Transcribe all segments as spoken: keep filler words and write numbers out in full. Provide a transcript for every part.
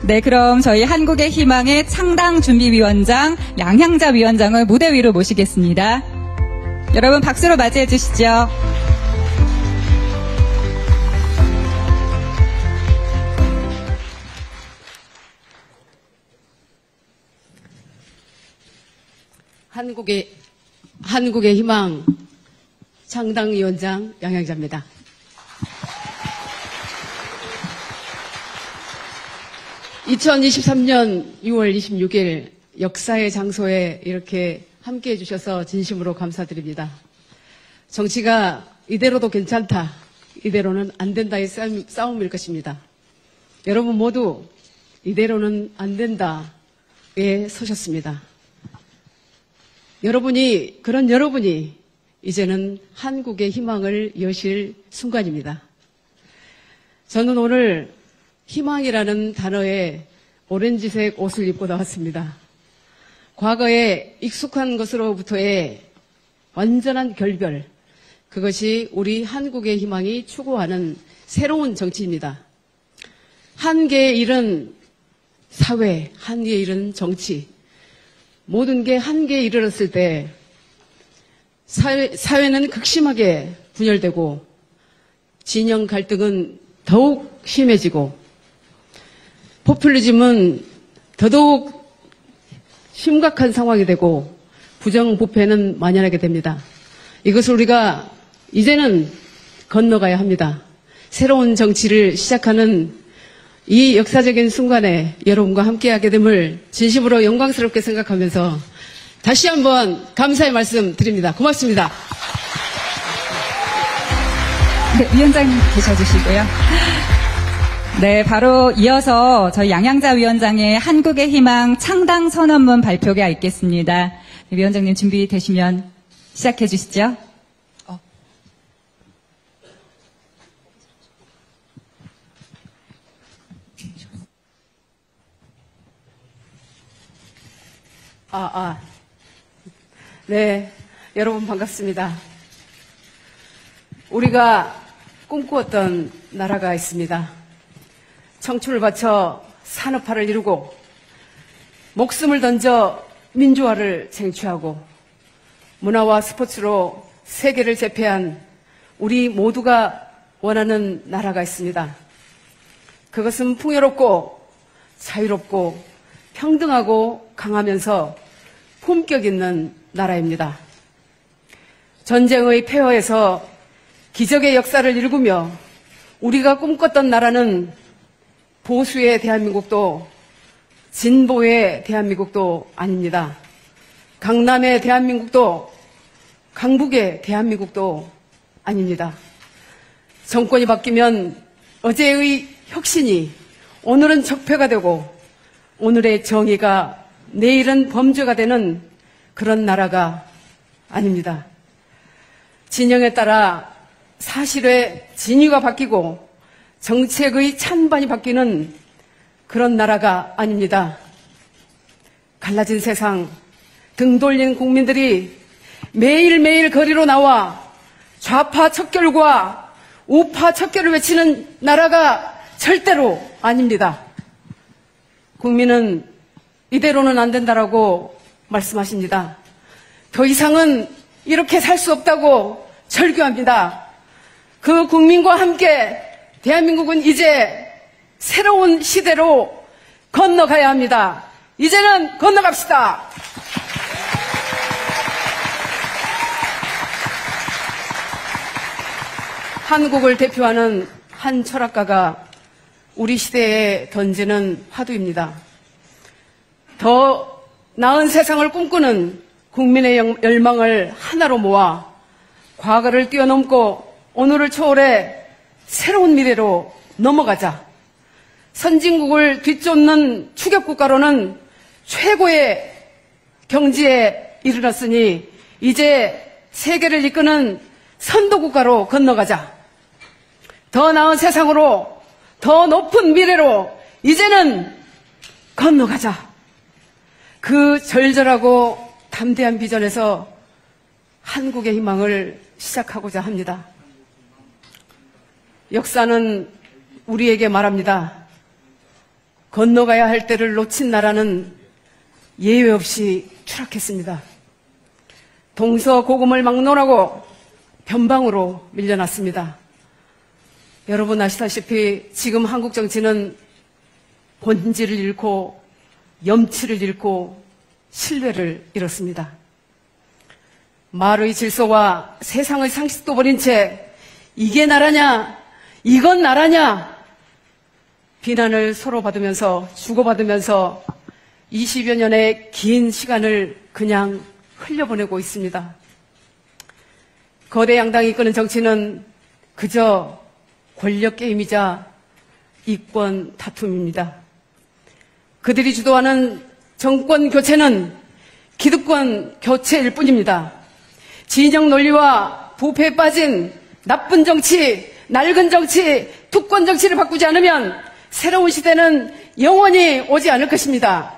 네, 그럼 저희 한국의 희망의 창당준비위원장 양향자 위원장을 무대 위로 모시겠습니다. 여러분 박수로 맞이해 주시죠. 한국의, 한국의 희망 창당위원장 양향자입니다. 이천이십삼 년 유월 이십육일 역사의 장소에 이렇게 함께해 주셔서 진심으로 감사드립니다. 정치가 이대로도 괜찮다, 이대로는 안 된다의 싸움, 싸움일 것입니다. 여러분 모두 이대로는 안 된다에 서셨습니다. 여러분이, 그런 여러분이 이제는 한국의 희망을 여실 순간입니다. 저는 오늘 희망이라는 단어에 오렌지색 옷을 입고 나왔습니다. 과거에 익숙한 것으로부터의 완전한 결별, 그것이 우리 한국의 희망이 추구하는 새로운 정치입니다. 한계에 이른 사회, 한계에 이른 정치, 모든 게 한계에 이르렀을 때 사회, 사회는 극심하게 분열되고 진영 갈등은 더욱 심해지고 포퓰리즘은 더더욱 심각한 상황이 되고 부정부패는 만연하게 됩니다. 이것을 우리가 이제는 건너가야 합니다. 새로운 정치를 시작하는 이 역사적인 순간에 여러분과 함께하게 됨을 진심으로 영광스럽게 생각하면서 다시 한번 감사의 말씀 드립니다. 고맙습니다. 네, 위원장님 계셔주시고요. 네, 바로 이어서 저희 양향자 위원장의 한국의 희망 창당 선언문 발표가 있겠습니다. 네, 위원장님 준비되시면 시작해 주시죠. 어. 아, 아. 네, 여러분 반갑습니다. 우리가 꿈꾸었던 나라가 있습니다. 청춘을 바쳐 산업화를 이루고 목숨을 던져 민주화를 쟁취하고 문화와 스포츠로 세계를 제패한 우리 모두가 원하는 나라가 있습니다. 그것은 풍요롭고 자유롭고 평등하고 강하면서 품격 있는 나라입니다. 전쟁의 폐허에서 기적의 역사를 일구며 우리가 꿈꿨던 나라는 보수의 대한민국도 진보의 대한민국도 아닙니다. 강남의 대한민국도 강북의 대한민국도 아닙니다. 정권이 바뀌면 어제의 혁신이 오늘은 적폐가 되고 오늘의 정의가 내일은 범죄가 되는 그런 나라가 아닙니다. 진영에 따라 사실의 진위가 바뀌고 정책의 찬반이 바뀌는 그런 나라가 아닙니다. 갈라진 세상, 등 돌린 국민들이 매일매일 거리로 나와 좌파 척결과 우파 척결을 외치는 나라가 절대로 아닙니다. 국민은 이대로는 안 된다라고 말씀하십니다. 더 이상은 이렇게 살 수 없다고 절규합니다. 그 국민과 함께 대한민국은 이제 새로운 시대로 건너가야 합니다. 이제는 건너갑시다. 한국을 대표하는 한 철학가가 우리 시대에 던지는 화두입니다. 더 나은 세상을 꿈꾸는 국민의 열망을 하나로 모아 과거를 뛰어넘고 오늘을 초월해 새로운 미래로 넘어가자. 선진국을 뒤쫓는 추격국가로는 최고의 경지에 이르렀으니 이제 세계를 이끄는 선도국가로 건너가자. 더 나은 세상으로, 더 높은 미래로 이제는 건너가자. 그 절절하고 담대한 비전에서 한국의 희망을 시작하고자 합니다. 역사는 우리에게 말합니다. 건너가야 할 때를 놓친 나라는 예외 없이 추락했습니다. 동서고금을 막론하고 변방으로 밀려났습니다. 여러분 아시다시피 지금 한국 정치는 본질을 잃고 염치를 잃고 신뢰를 잃었습니다. 말의 질서와 세상의 상식도 버린 채 이게 나라냐, 이건 나라냐 비난을 서로 받으면서 주고받으면서 이십여 년의 긴 시간을 그냥 흘려보내고 있습니다. 거대 양당이 이끄는 정치는 그저 권력 게임이자 이권 다툼입니다. 그들이 주도하는 정권 교체는 기득권 교체일 뿐입니다. 진영 논리와 부패에 빠진 나쁜 정치, 낡은 정치, 투권 정치를 바꾸지 않으면 새로운 시대는 영원히 오지 않을 것입니다.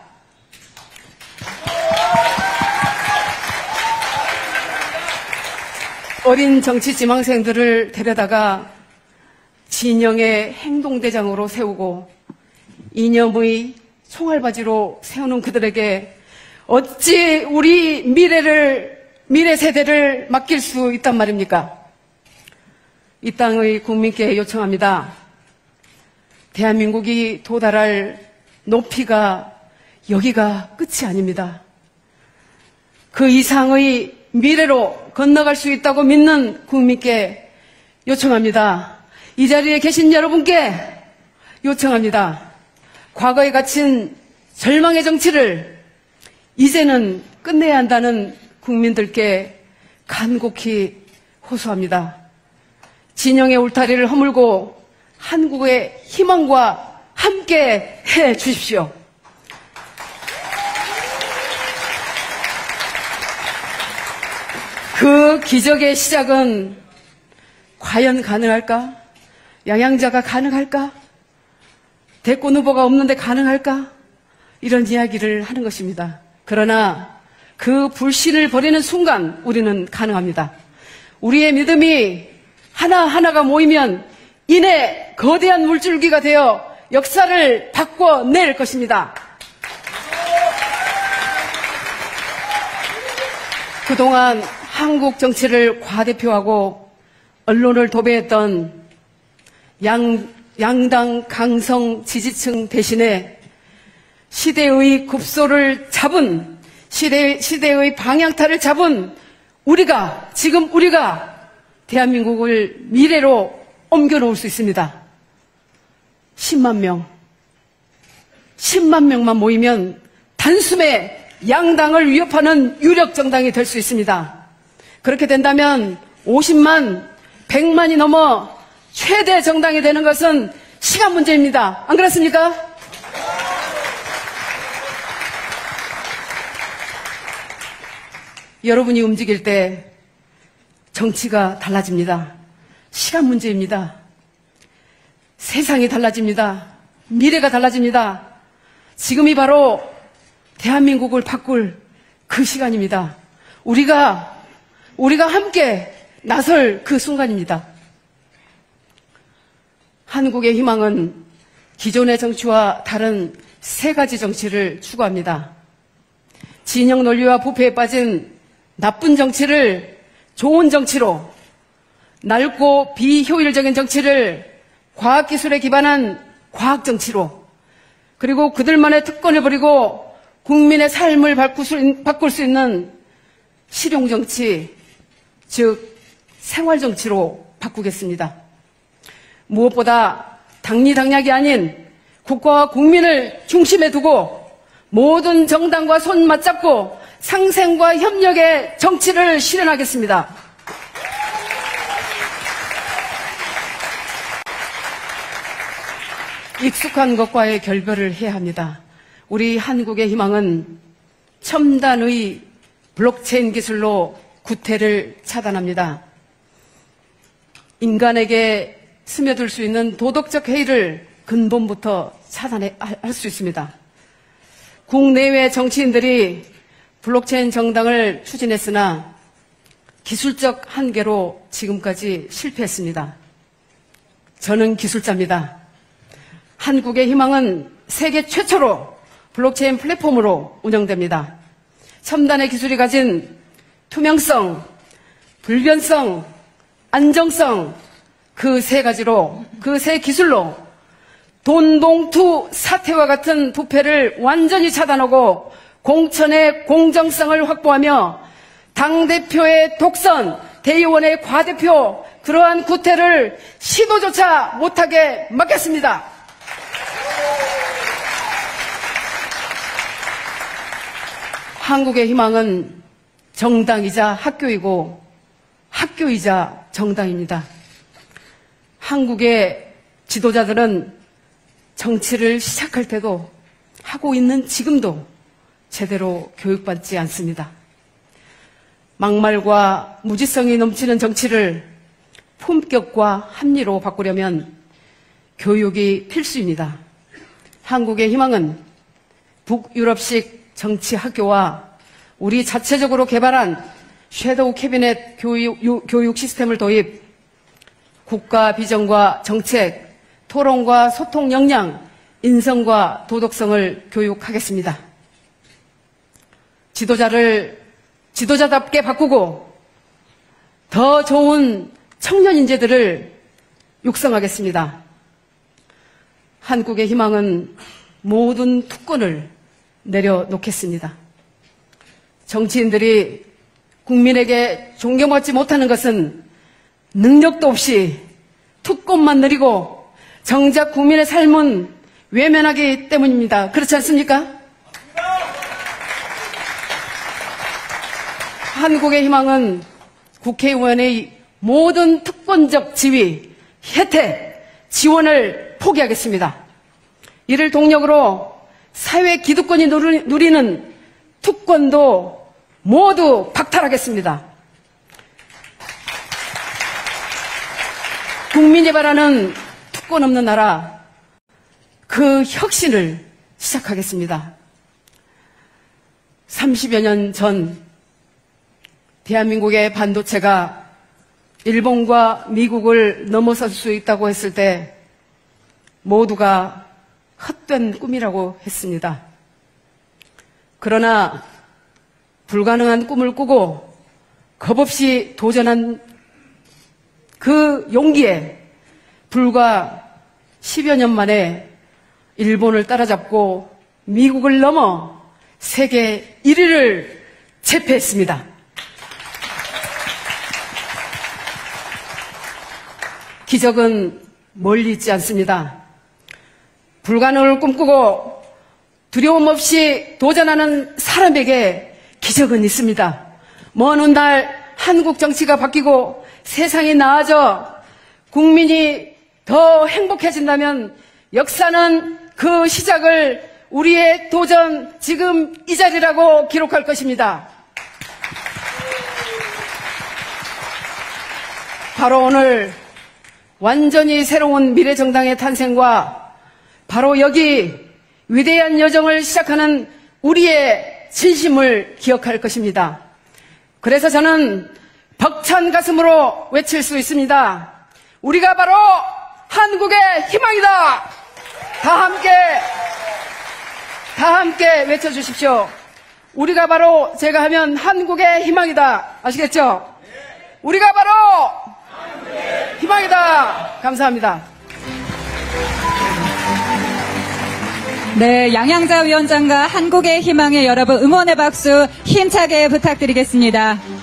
어린 정치 지망생들을 데려다가 진영의 행동대장으로 세우고 이념의 총알바지로 세우는 그들에게 어찌 우리 미래를, 미래 세대를 맡길 수 있단 말입니까? 이 땅의 국민께 요청합니다. 대한민국이 도달할 높이가 여기가 끝이 아닙니다. 그 이상의 미래로 건너갈 수 있다고 믿는 국민께 요청합니다. 이 자리에 계신 여러분께 요청합니다. 과거에 갇힌 절망의 정치를 이제는 끝내야 한다는 국민들께 간곡히 호소합니다. 진영의 울타리를 허물고 한국의 희망과 함께 해 주십시오. 그 기적의 시작은 과연 가능할까? 양양자가 가능할까? 대권 후보가 없는데 가능할까? 이런 이야기를 하는 것입니다. 그러나 그 불신을 버리는 순간 우리는 가능합니다. 우리의 믿음이 하나하나가 모이면 이내 거대한 물줄기가 되어 역사를 바꿔낼 것입니다. 그동안 한국 정치를 과대표하고 언론을 도배했던 양, 양당 강성 지지층 대신에 시대의 급소를 잡은, 시대, 시대의 방향타를 잡은 우리가, 지금 우리가 대한민국을 미래로 옮겨놓을 수 있습니다. 십만 명, 십만 명만 모이면 단숨에 양당을 위협하는 유력 정당이 될 수 있습니다. 그렇게 된다면 오십만, 백만이 넘어 최대 정당이 되는 것은 시간 문제입니다. 안 그렇습니까? 여러분이 움직일 때 정치가 달라집니다. 시간 문제입니다. 세상이 달라집니다. 미래가 달라집니다. 지금이 바로 대한민국을 바꿀 그 시간입니다. 우리가 우리가 함께 나설 그 순간입니다. 한국의 희망은 기존의 정치와 다른 세 가지 정치를 추구합니다. 진영 논리와 부패에 빠진 나쁜 정치를 좋은 정치로, 낡고 비효율적인 정치를 과학기술에 기반한 과학정치로, 그리고 그들만의 특권을 버리고 국민의 삶을 바꿀 수 있는 실용정치, 즉 생활정치로 바꾸겠습니다. 무엇보다 당리당략이 아닌 국가와 국민을 중심에 두고 모든 정당과 손 맞잡고 상생과 협력의 정치를 실현하겠습니다. 익숙한 것과의 결별을 해야 합니다. 우리 한국의 희망은 첨단의 블록체인 기술로 구태를 차단합니다. 인간에게 스며들 수 있는 도덕적 해이를 근본부터 차단할 수 있습니다. 국내외 정치인들이 블록체인 정당을 추진했으나 기술적 한계로 지금까지 실패했습니다. 저는 기술자입니다. 한국의 희망은 세계 최초로 블록체인 플랫폼으로 운영됩니다. 첨단의 기술이 가진 투명성, 불변성, 안정성, 그 세 가지로, 그 세 기술로 돈봉투 사태와 같은 부패를 완전히 차단하고 공천의 공정성을 확보하며 당대표의 독선, 대의원의 과대표, 그러한 구태를 시도조차 못하게 막겠습니다. 한국의 희망은 정당이자 학교이고 학교이자 정당입니다. 한국의 지도자들은 정치를 시작할 때도 하고 있는 지금도 제대로 교육받지 않습니다. 막말과 무지성이 넘치는 정치를 품격과 합리로 바꾸려면 교육이 필수입니다. 한국의 희망은 북유럽식 정치 학교와 우리 자체적으로 개발한 섀도우 캐비넷 교육, 교육 시스템을 도입, 국가 비전과 정책, 토론과 소통 역량, 인성과 도덕성을 교육하겠습니다. 지도자를 지도자답게 바꾸고 더 좋은 청년 인재들을 육성하겠습니다. 한국의 희망은 모든 특권을 내려놓겠습니다. 정치인들이 국민에게 존경받지 못하는 것은 능력도 없이 특권만 누리고 정작 국민의 삶은 외면하기 때문입니다. 그렇지 않습니까? 한국의 희망은 국회의원의 모든 특권적 지위, 혜택, 지원을 포기하겠습니다. 이를 동력으로 사회 기득권이 누리는 특권도 모두 박탈하겠습니다. 국민이 바라는 특권 없는 나라, 그 혁신을 시작하겠습니다. 삼십여 년 전 대한민국의 반도체가 일본과 미국을 넘어설 수 있다고 했을 때 모두가 헛된 꿈이라고 했습니다. 그러나 불가능한 꿈을 꾸고 겁없이 도전한 그 용기에 불과 십여 년 만에 일본을 따라잡고 미국을 넘어 세계 일 위를 제패했습니다. 기적은 멀리 있지 않습니다. 불가능을 꿈꾸고 두려움 없이 도전하는 사람에게 기적은 있습니다. 먼 훗날 한국 정치가 바뀌고 세상이 나아져 국민이 더 행복해진다면 역사는 그 시작을 우리의 도전 지금 이 자리라고 기록할 것입니다. 바로 오늘 완전히 새로운 미래정당의 탄생과 바로 여기 위대한 여정을 시작하는 우리의 진심을 기억할 것입니다. 그래서 저는 벅찬 가슴으로 외칠 수 있습니다. 우리가 바로 한국의 희망이다. 다 함께 다 함께 외쳐주십시오. 우리가 바로 제가 하면 한국의 희망이다. 아시겠죠? 우리가 바로 희망이다. 감사합니다. 네, 양향자 위원장과 한국의 희망에 여러분 응원의 박수 힘차게 부탁드리겠습니다.